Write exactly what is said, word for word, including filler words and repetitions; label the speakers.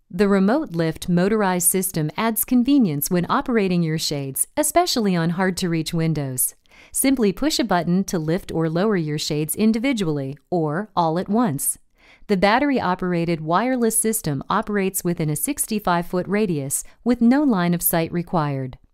Speaker 1: The remote lift motorized system adds convenience when operating your shades, especially on hard-to-reach windows. Simply push a button to lift or lower your shades individually or all at once. The battery-operated wireless system operates within a sixty-five foot radius with no line of sight required.